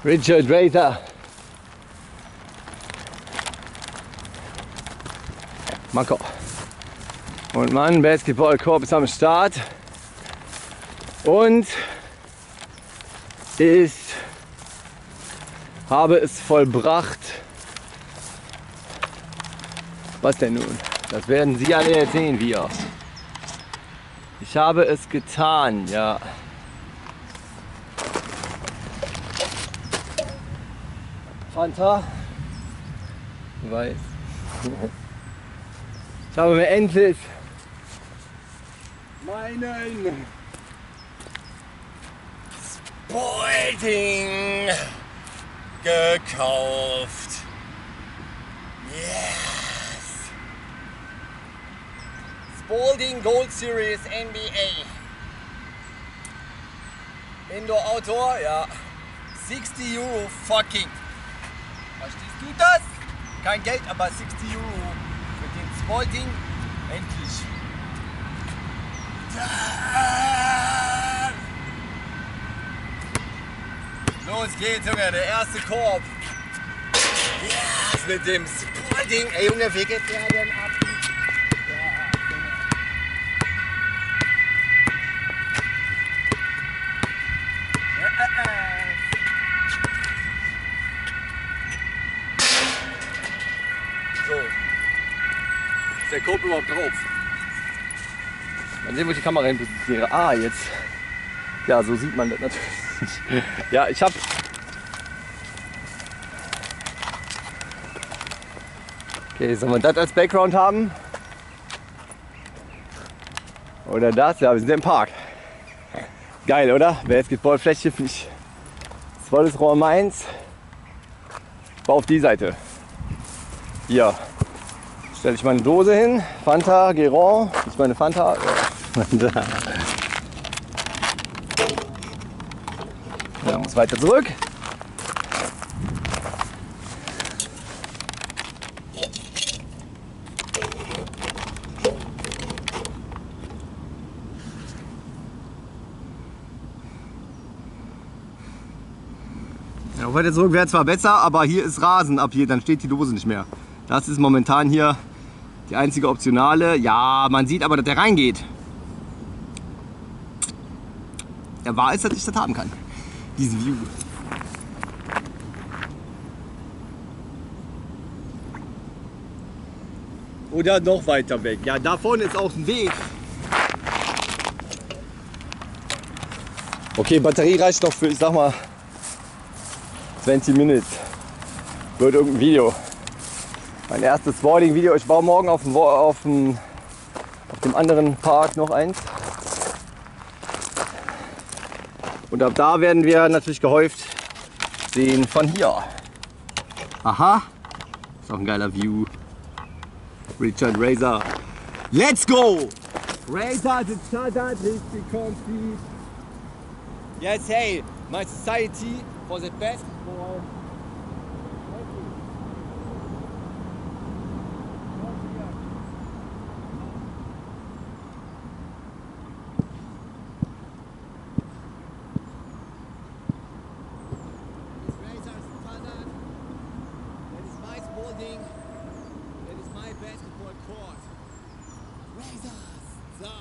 Richard Razor. Marco. Und mein Basketballkorb ist am Start. Und ich habe es vollbracht. Was denn nun? Das werden Sie alle jetzt sehen, wir. Ich habe es getan, ja. Fanta. Weiß. Ich habe mir endlich meinen Spalding gekauft. Yes! Spalding Gold Series NBA. Indoor Outdoor, ja. 60 Euro fucking. Verstehst du das? Kein Geld, aber 60 Euro für den Spalding. Endlich. Los geht's, Junge, der erste Korb. Yes, mit dem Spalding. Ey, Junge, wie geht der denn ab? So. Ist der Korb überhaupt drauf? Mal sehen, wo ich die Kamera hin positioniere. Ah, jetzt. Ja, so sieht man das natürlich nicht. Ja, ich habe okay, sollen wir das als Background haben? Oder das? Ja, wir sind im Park. Geil, oder? Basketballfläche finde ich. Volles Rohr Mainz. Ich baue auf die Seite. Hier stelle ich meine Dose hin. Fanta, Geron. Das ist meine Fanta. Ja, muss weiter zurück. Ja, weiter zurück wäre zwar besser, aber hier ist Rasen ab hier, dann steht die Dose nicht mehr. Das ist momentan hier die einzige optionale. Ja, man sieht aber, dass der reingeht. Ja, wahr ist, dass ich das haben kann. Diesen View. Oder noch weiter weg. Ja, da vorne ist auch ein Weg. Okay, Batterie reicht noch für, ich sag mal, 20 Minuten. Wird irgendein Video. Mein erstes Boarding-Video. Ich baue morgen auf dem anderen Park noch eins. Und ab da werden wir natürlich gehäuft sehen von hier. Aha, ist auch ein geiler View. Richard Razor. Let's go! Razor, the charter, richtig comfy. Yes, hey, my society for the basketball. That is my basketball court. Razors! So.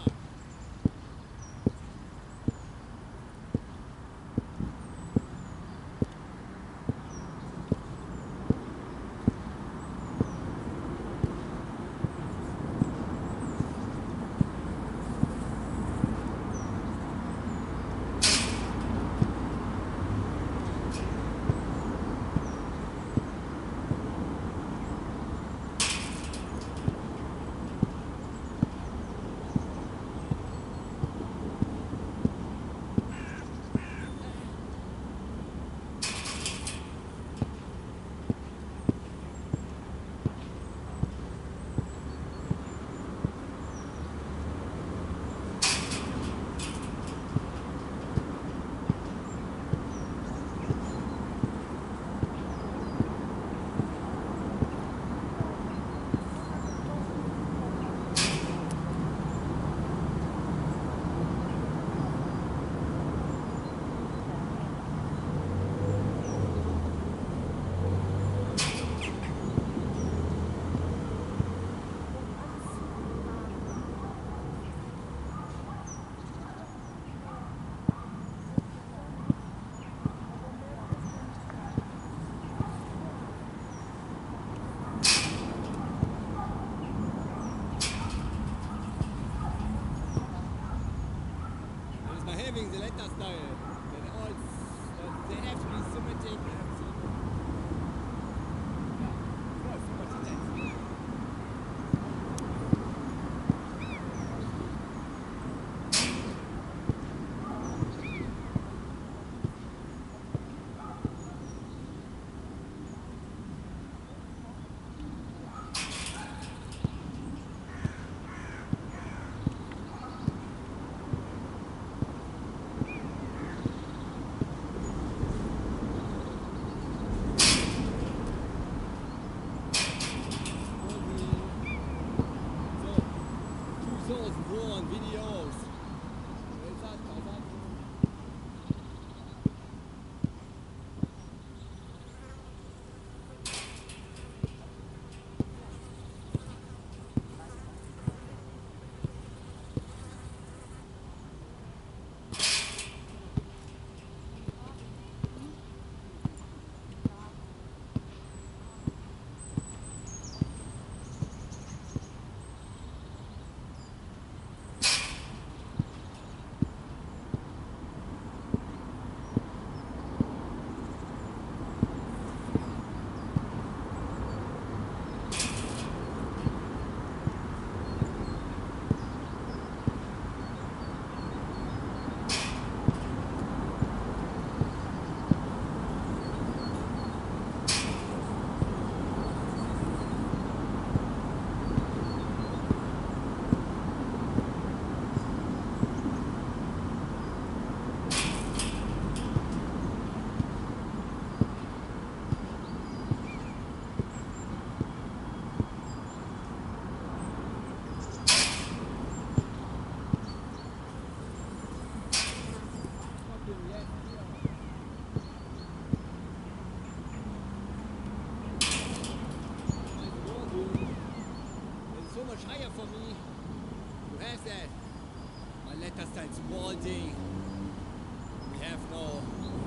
much higher for me. You have that. My letter starts Walding. We have no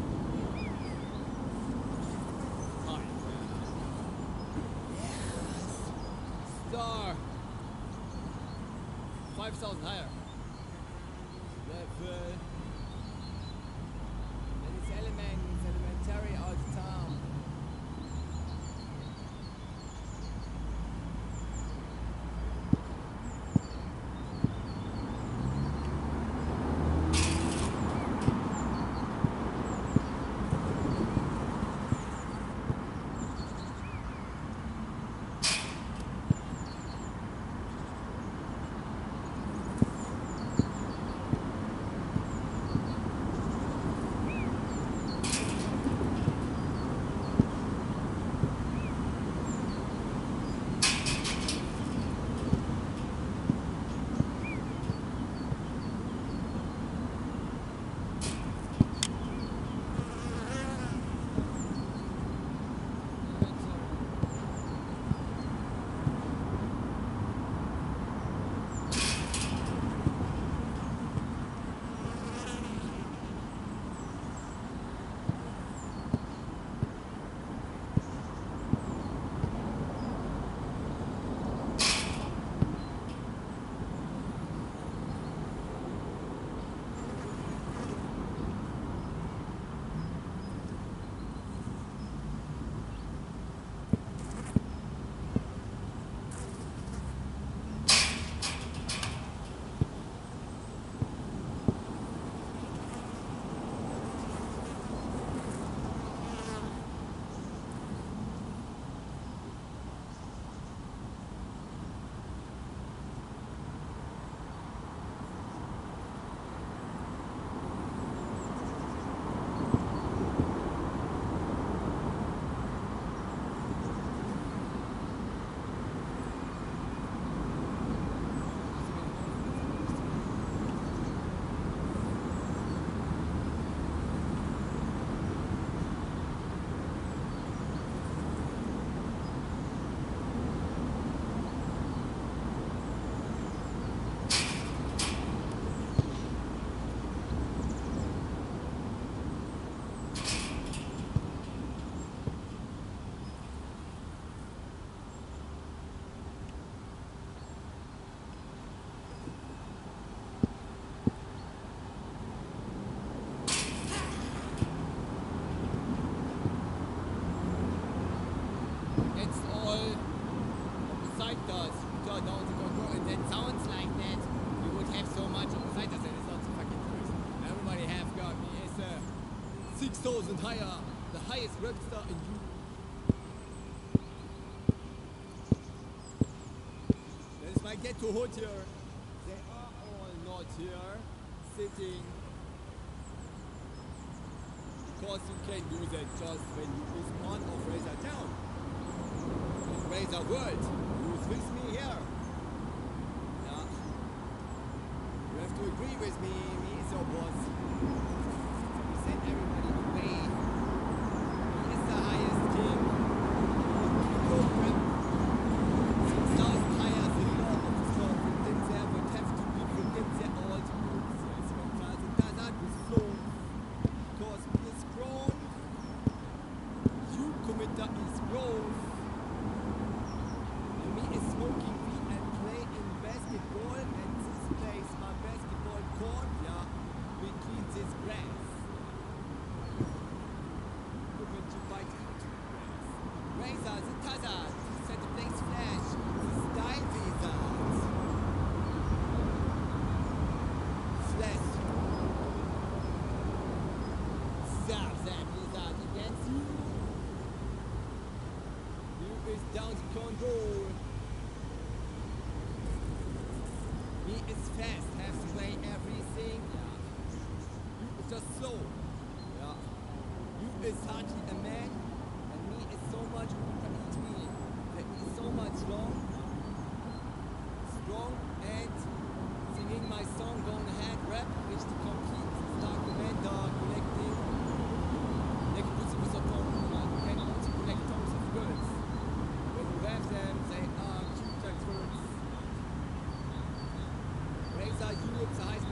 height. Yes. Star. 5,000 higher. Level. That is elementary all the time. It's all what the site does. You turn down the control and that sounds like that. You would have so much on the site does, and it's not so fucking crazy. Everybody have got me as 6,000 higher, the highest register in you. That is my ghetto hood here. They are all not here, sitting. Because you can do that just when you is part of Razor Town. Razor World, who's with me here. Yeah. You have to agree with me, is your boss. We send everybody away. He is the highest king. Program. 6,000 higher than law of the storm. There would have to be condemned there all to groups. Yes, when Father Tazad was flown. Because he is grown. You committer is grown. Smoking weed and play in basketball, and this place my basketball court, yeah, between this grass. Look at you bite into the grass. Razor, the Tazard, set the place flash, the style wizards. Flash. Stop that wizard against you. You is down to control. He is fast, has to play everything. Yeah. You is just slow. Yeah. You is hardly a man, and me is so much in between. That me is so much strong, and singing my song, going ahead, rap, which to complete. Start commander, collecting. Like pussy with a tongue, you can also collect tongues of girls. When you have them, they are cute like birds. Pfütze heiß